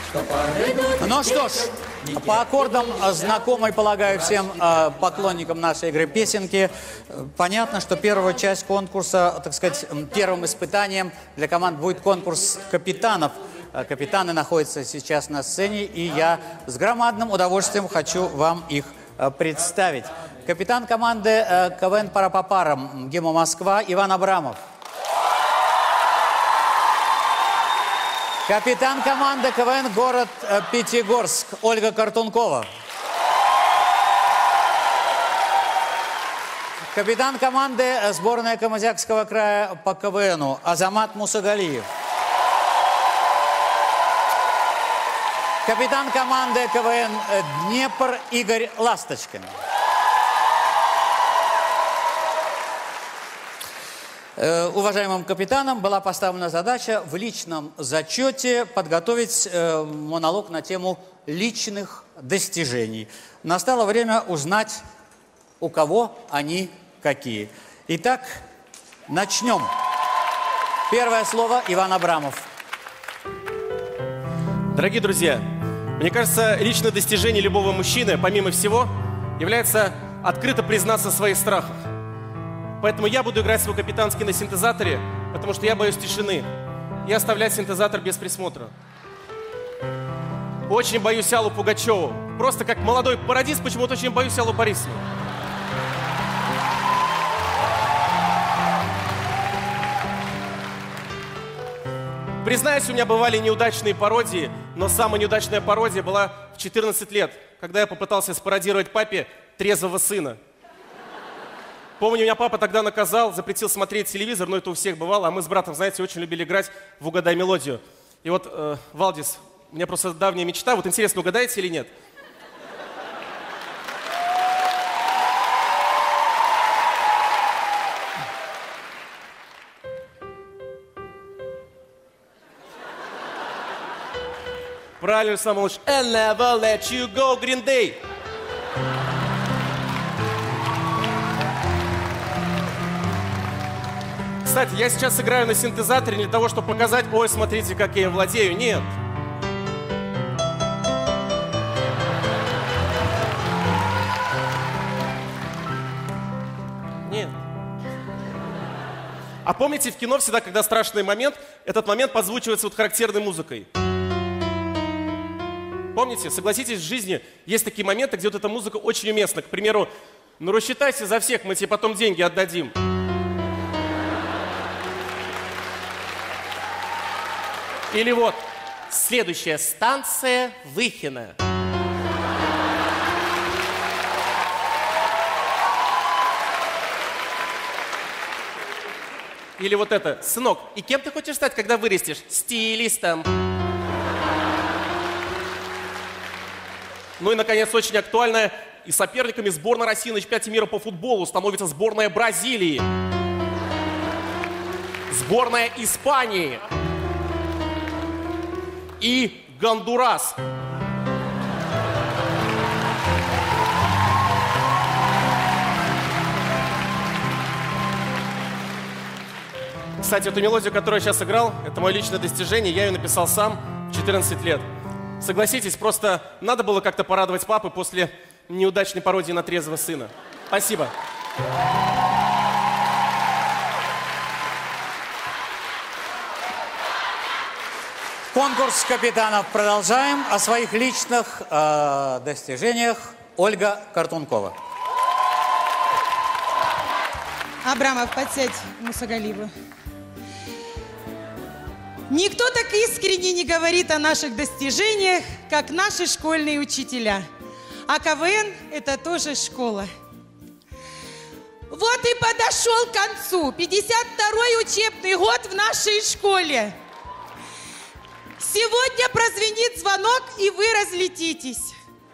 Ну что ж, по аккордам знакомой, полагаю, всем поклонникам нашей игры песенки, понятно, что первая часть конкурса, так сказать, первым испытанием для команд будет конкурс капитанов. Капитаны находятся сейчас на сцене, и я с громадным удовольствием хочу вам их представить. Капитан команды КВН «Пара по парам» ГИМО Москва Иван Абрамов. Капитан команды КВН город Пятигорск Ольга Картункова. Капитан команды сборной Камызякского края по КВНу Азамат Мусагалиев. Капитан команды КВН Днепр Игорь Ласточкин. Уважаемым капитанам была поставлена задача в личном зачете подготовить монолог на тему личных достижений. Настало время узнать, у кого они какие. Итак, начнем. Первое слово Иван Абрамов. Дорогие друзья, мне кажется, личное достижение любого мужчины, помимо всего, является открыто признаться в своих страхах. Поэтому я буду играть свой капитанский на синтезаторе, потому что я боюсь тишины и оставлять синтезатор без присмотра. Очень боюсь Аллу Пугачеву. Просто как молодой пародист почему-то очень боюсь Аллу Борисовну. Признаюсь, у меня бывали неудачные пародии, но самая неудачная пародия была в 14 лет, когда я попытался спародировать папе трезвого сына. Помню, меня папа тогда наказал, запретил смотреть телевизор, но это у всех бывало, а мы с братом, знаете, очень любили играть в «Угадай мелодию». И вот, Валдис, у меня просто давняя мечта, вот интересно, угадаете или нет? Правильно, самый лучший. And never let you go, Green Day. Кстати, я сейчас играю на синтезаторе не для того, чтобы показать, ой, смотрите, как я владею. Нет. Нет. А помните, в кино всегда, когда страшный момент, этот момент подзвучивается вот характерной музыкой. Помните, согласитесь, в жизни есть такие моменты, где вот эта музыка очень уместна. К примеру, ну рассчитайся за всех, мы тебе потом деньги отдадим. Или вот, следующая станция Выхино. Или вот это, сынок, и кем ты хочешь стать, когда вырастешь? Стилистом. Ну и, наконец, очень актуальное, и соперниками сборной России на чемпионате мира по футболу становится сборная Бразилии, сборная Испании и Гондурас. Кстати, эту мелодию, которую я сейчас играл, это мое личное достижение, я ее написал сам в 14 лет. Согласитесь, просто надо было как-то порадовать папы после неудачной пародии на трезвого сына. Спасибо. Конкурс капитанов продолжаем. О своих личных достижениях Ольга Картункова. Абрамов, подсядь Мусагалиеву. Никто так искренне не говорит о наших достижениях, как наши школьные учителя. А КВН – это тоже школа. Вот и подошел к концу 52-й учебный год в нашей школе. Сегодня прозвенит звонок, и вы разлетитесь.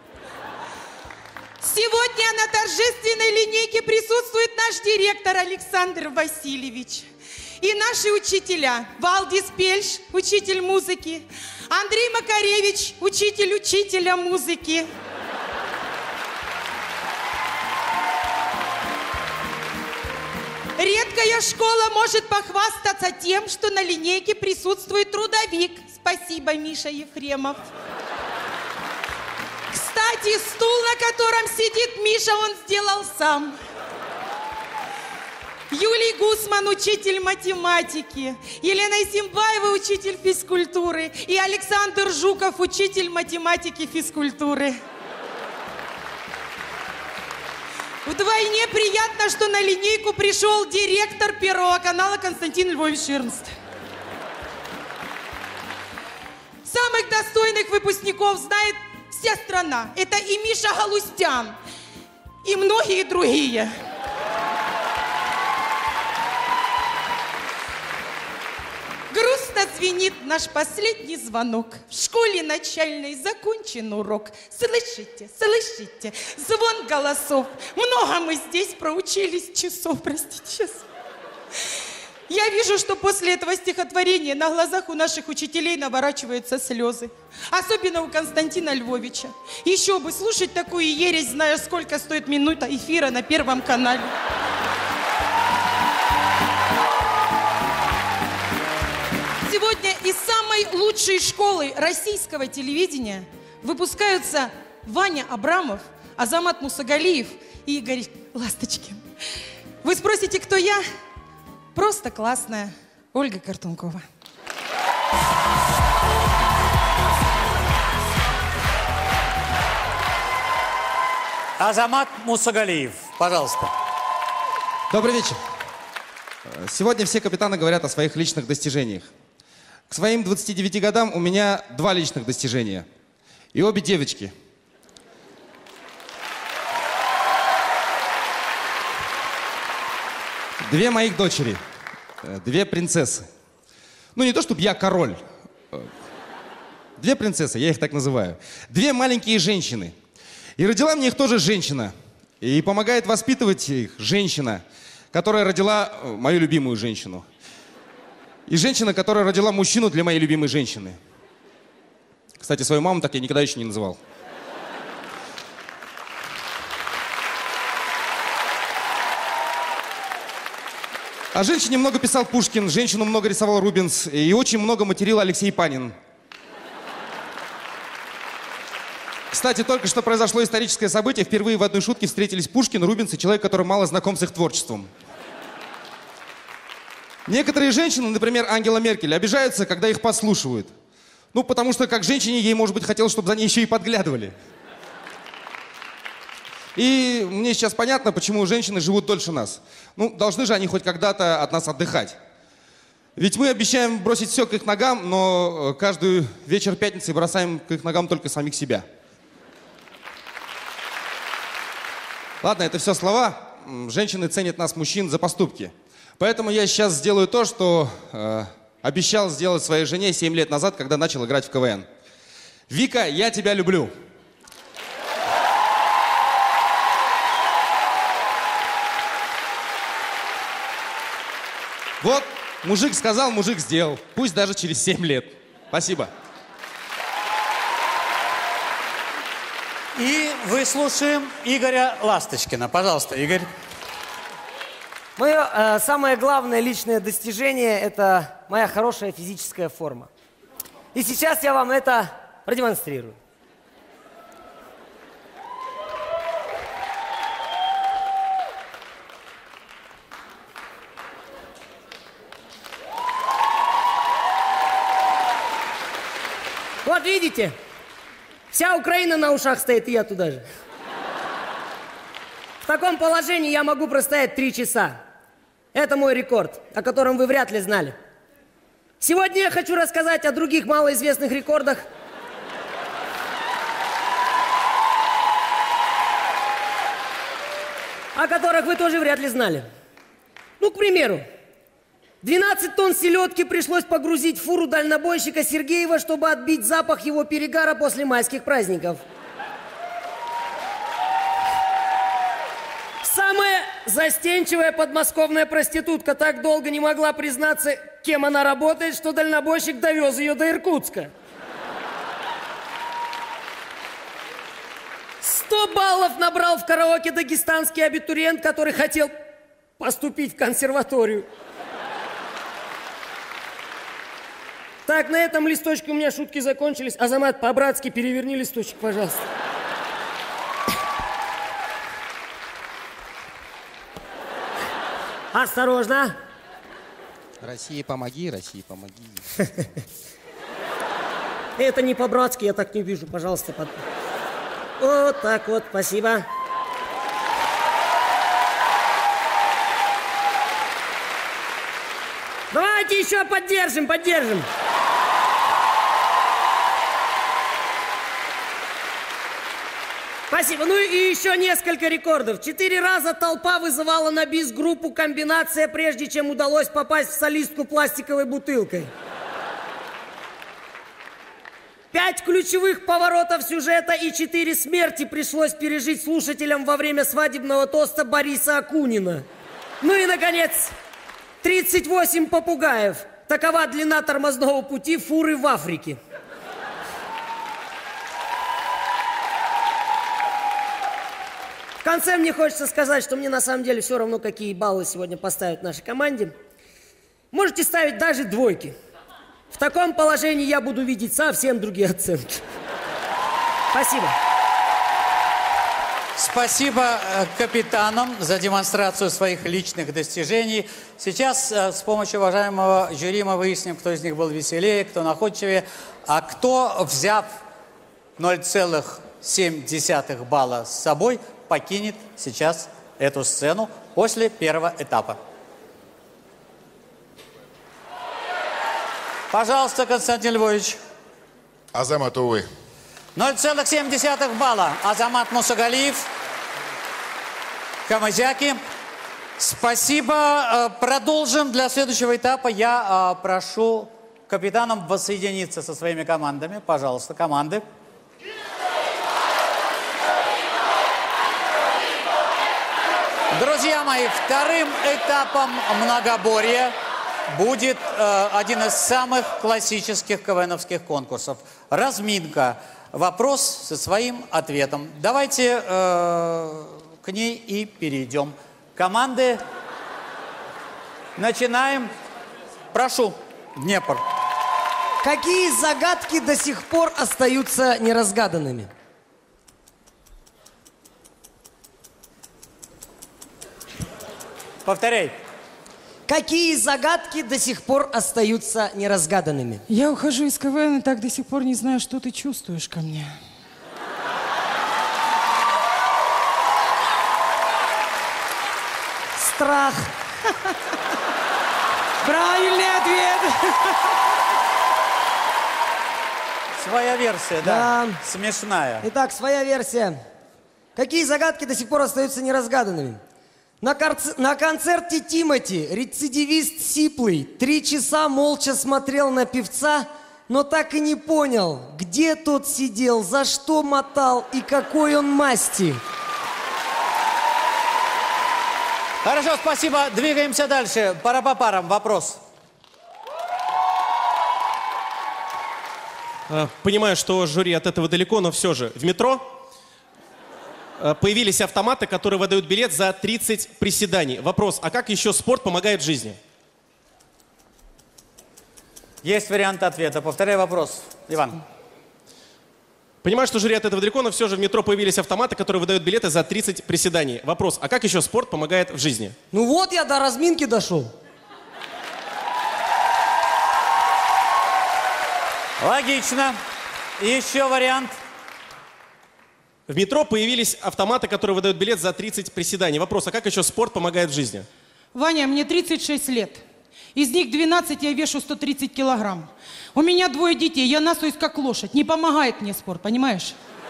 Сегодня на торжественной линейке присутствует наш директор Александр Васильевич. И наши учителя: Валдис Пельш, учитель музыки, Андрей Макаревич, учитель учителя музыки. Редкая школа может похвастаться тем, что на линейке присутствует трудовик с Спасибо, Миша Ефремов. Кстати, стул, на котором сидит Миша, он сделал сам. Юлий Гусман, учитель математики. Елена Исимбаева, учитель физкультуры. И Александр Жуков, учитель математики и физкультуры. Вдвойне приятно, что на линейку пришел директор Первого канала Константин Львович Эрнст. Самых достойных выпускников знает вся страна. Это и Миша Галустян, и многие другие. Грустно звенит наш последний звонок. В школе начальной закончен урок. Слышите, слышите, звон голосов. Много мы здесь проучились часов, простите, сейчас. Я вижу, что после этого стихотворения на глазах у наших учителей наворачиваются слезы. Особенно у Константина Львовича. Еще бы слушать такую ересь, зная, сколько стоит минута эфира на Первом канале. Сегодня из самой лучшей школы российского телевидения выпускаются Ваня Абрамов, Азамат Мусагалиев и Игорь Ласточкин. Вы спросите, кто я? Просто классная Ольга Картункова. Азамат Мусагалиев, пожалуйста. Добрый вечер. Сегодня все капитаны говорят о своих личных достижениях. К своим 29 годам у меня 2 личных достижения. И обе девочки. Две моих дочери. 2 принцессы. Ну, не то, чтобы я король. 2 принцессы, я их так называю. 2 маленькие женщины. И родила мне их тоже женщина. И помогает воспитывать их женщина, которая родила мою любимую женщину. И женщина, которая родила мужчину для моей любимой женщины. Кстати, свою маму так я никогда еще не называл. О женщине много писал Пушкин, женщину много рисовал Рубенс, и очень много материл Алексей Панин. Кстати, только что произошло историческое событие. Впервые в одной шутке встретились Пушкин, Рубенс и человек, который мало знаком с их творчеством. Некоторые женщины, например, Ангела Меркель, обижаются, когда их подслушивают. Ну, потому что, как женщине, ей, может быть, хотелось, чтобы за ней еще и подглядывали. И мне сейчас понятно, почему женщины живут дольше нас. Ну, должны же они хоть когда-то от нас отдыхать. Ведь мы обещаем бросить все к их ногам, но каждый вечер пятницы бросаем к их ногам только самих себя. Ладно, это все слова. Женщины ценят нас, мужчин, за поступки. Поэтому я сейчас сделаю то, что обещал сделать своей жене 7 лет назад, когда начал играть в КВН. Вика, я тебя люблю. Вот, мужик сказал, мужик сделал. Пусть даже через 7 лет. Спасибо. И выслушаем Игоря Ласточкина. Пожалуйста, Игорь. Мое самое главное личное достижение – это моя хорошая физическая форма. И сейчас я вам это продемонстрирую. Вот видите, вся Украина на ушах стоит, и я туда же. В таком положении я могу простоять 3 часа. Это мой рекорд, о котором вы вряд ли знали. Сегодня я хочу рассказать о других малоизвестных рекордах. О которых вы тоже вряд ли знали. Ну, к примеру, 12 тонн селедки пришлось погрузить в фуру дальнобойщика Сергеева, чтобы отбить запах его перегара после майских праздников. Самая застенчивая подмосковная проститутка так долго не могла признаться, кем она работает, что дальнобойщик довез ее до Иркутска. 100 баллов набрал в караоке дагестанский абитуриент, который хотел поступить в консерваторию. Так, на этом листочке у меня шутки закончились. Азамат, по-братски переверни листочек, пожалуйста. Осторожно. России помоги, России помоги. Это не по-братски, я так не вижу, пожалуйста. Вот так вот, спасибо. Давайте еще поддержим. Спасибо. Ну и еще несколько рекордов. 4 раза толпа вызывала на бис группу «Комбинация», прежде чем удалось попасть в солистку пластиковой бутылкой. 5 ключевых поворотов сюжета и 4 смерти пришлось пережить слушателям во время свадебного тоста Бориса Акунина. Ну и, наконец, 38 попугаев. Такова длина тормозного пути фуры в Африке. В конце мне хочется сказать, что мне на самом деле все равно, какие баллы сегодня поставить нашей команде. Можете ставить даже двойки. В таком положении я буду видеть совсем другие оценки. Спасибо. Спасибо капитанам за демонстрацию своих личных достижений. Сейчас с помощью уважаемого жюри мы выясним, кто из них был веселее, кто находчивее, а кто, взяв 0,7 балла с собой, покинет сейчас эту сцену после первого этапа. Пожалуйста, Константин Львович. Азамат, увы. 0,7 балла. Азамат Мусагалиев. Камызяки. Спасибо. Продолжим. Для следующего этапа я прошу капитанам воссоединиться со своими командами. Пожалуйста, команды. Друзья мои, вторым этапом многоборья будет один из самых классических КВНовских конкурсов. Разминка. Вопрос со своим ответом. Давайте к ней и перейдем. Команды, начинаем. Прошу, Днепр. Какие загадки до сих пор остаются неразгаданными? Повторяй. Какие загадки до сих пор остаются неразгаданными? Я ухожу из КВН и так до сих пор не знаю, что ты чувствуешь ко мне. Страх. Правильный ответ. Своя версия, да? Да. Смешная. Итак, своя версия. Какие загадки до сих пор остаются неразгаданными? На концерте Тимати рецидивист Сиплый 3 часа молча смотрел на певца, но так и не понял, где тот сидел, за что мотал и какой он масти. Хорошо, спасибо. Двигаемся дальше. Пара по парам. Вопрос. Понимаю, что жюри от этого далеко, но все же. В метро появились автоматы, которые выдают билет за 30 приседаний. Вопрос, а как еще спорт помогает в жизни? Есть вариант ответа. Повторяй вопрос. Иван. Понимаю, что жюри от этого далеко, но все же в метро появились автоматы, которые выдают билеты за 30 приседаний. Вопрос, а как еще спорт помогает в жизни? Ну вот я до разминки дошел. Логично. Еще вариант. В метро появились автоматы, которые выдают билет за 30 приседаний. Вопрос, а как еще спорт помогает в жизни? Ваня, мне 36 лет. Из них 12 я вешу 130 килограмм. У меня 2 детей, я насуюсь как лошадь. Не помогает мне спорт, понимаешь?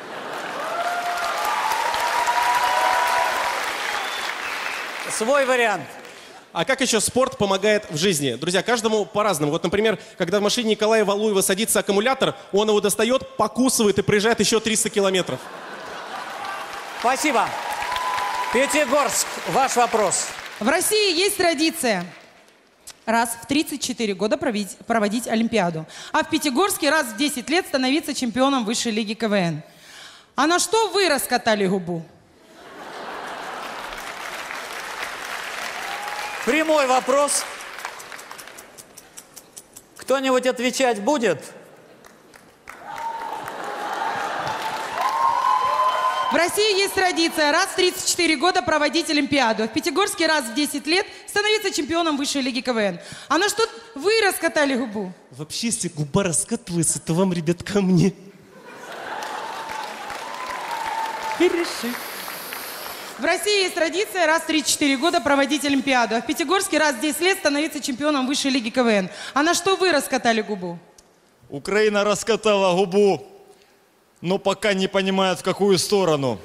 Свой вариант. А как еще спорт помогает в жизни? Друзья, каждому по-разному. Вот, например, когда в машине Николая Валуева садится аккумулятор, он его достает, покусывает и проезжает еще 300 километров. Спасибо. Пятигорск, ваш вопрос. В России есть традиция раз в 34 года проводить Олимпиаду. А в Пятигорске раз в 10 лет становиться чемпионом высшей лиги КВН. А на что вы раскатали губу? Прямой вопрос. Кто-нибудь отвечать будет? В России есть традиция раз в 34 года проводить Олимпиаду. В Пятигорске раз в 10 лет становиться чемпионом высшей лиги КВН. А на что вы раскатали губу? Вообще, если губа раскатывается, то вам, ребят, ко мне. Хорошо. В России есть традиция раз в 34 года проводить Олимпиаду. А в Пятигорске раз в 10 лет становиться чемпионом высшей лиги КВН. А на что вы раскатали губу? Украина раскатала губу, но пока не понимает, в какую сторону.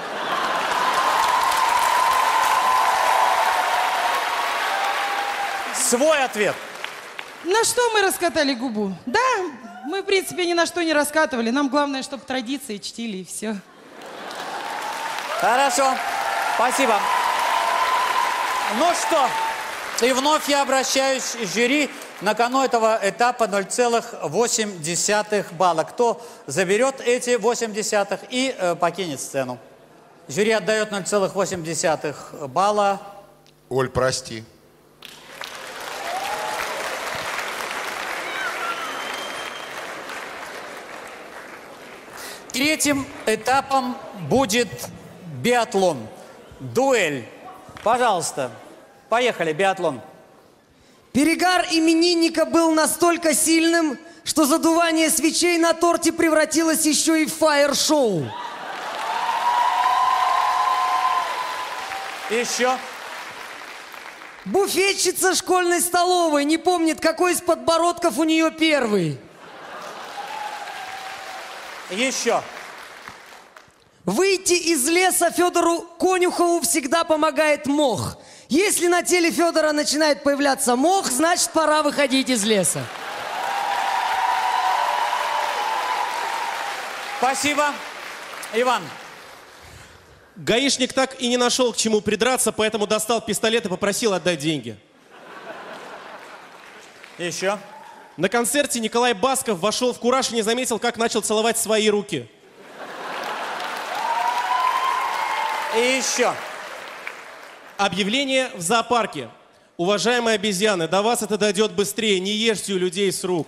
Свой ответ. На что мы раскатали губу? Да, мы, в принципе, ни на что не раскатывали. Нам главное, чтобы традиции чтили, и все. Хорошо, спасибо. Ну что, и вновь я обращаюсь к жюри. На кону этого этапа 0,8 балла. Кто заберет эти 0,8 и покинет сцену? Жюри отдает 0,8 балла. Оль, прости. Третьим этапом будет биатлон. Дуэль. Пожалуйста, поехали, биатлон. Перегар именинника был настолько сильным, что задувание свечей на торте превратилось еще и в фаер-шоу. Еще. Буфетчица школьной столовой не помнит, какой из подбородков у нее первый. Еще. Выйти из леса Федору Конюхову всегда помогает мох. Если на теле Федора начинает появляться мох, значит, пора выходить из леса. Спасибо. Иван. Гаишник так и не нашел, к чему придраться, поэтому достал пистолет и попросил отдать деньги. Еще. На концерте Николай Басков вошел в кураж и не заметил, как начал целовать свои руки. И еще. Объявление в зоопарке. Уважаемые обезьяны, до вас это дойдет быстрее. Не ешьте у людей с рук.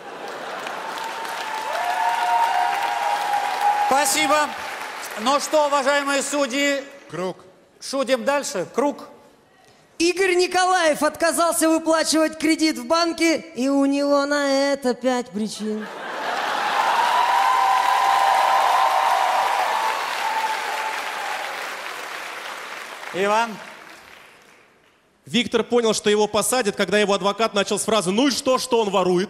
Спасибо. Ну что, уважаемые судьи, Круг. шутим дальше. Круг. Игорь Николаев отказался выплачивать кредит в банке, и у него на это 5 причин. Иван. Виктор понял, что его посадят, когда его адвокат начал с фразы «Ну и что он ворует?»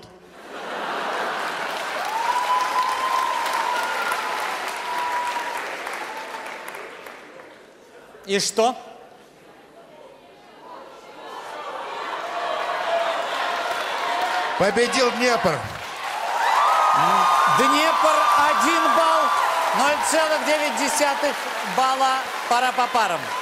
И что? Победил Днепр. Днепр 1 балл, 0,9 балла. Пара по парам.